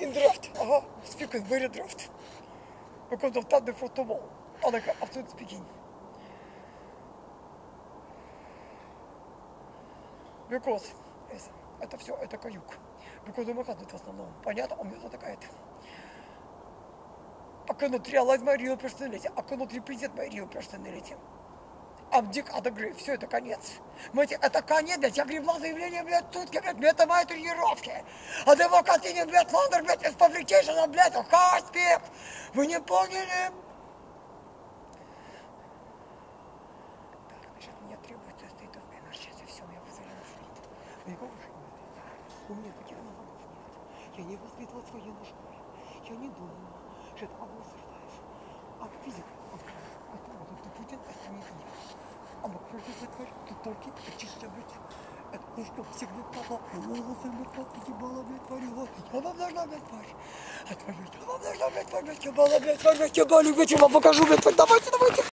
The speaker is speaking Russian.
in draft. Speaking very draft. Because of thunder for tomorrow. Absolutely speaking. Because это все, это каюк. Because I'm в основном. Понятно? У меня тут такая-то. I cannot realize my real personality. I cannot represent my real personality. I'm dick at the grave. Все, это конец. Знаете, это конец, блядь. Я гребла заявление, блядь, сутки, блядь. Это мои тренировки. А they will continue, блядь, longer, блядь, из publication, блядь, hard speak. Вы не поняли? Так, значит, мне требуется state of energy. И все, я позвонила в флит. Никого уже нет. У меня таких навыков нет. Я не воспитывала своей душой. Я не думала, что это могу survive. А физика, это Путин, это не меня. А мы просто тварь, тут только очищать. Это ну что, всегда папа, волосы на платке была, блядь, творила. Я вам должна, блядь, тварь. А тварь, я вам должна, блядь, тварь, блядь, я была, блядь, тварь, блядь, я была, блядь, я вам покажу, блядь, давайте, давайте.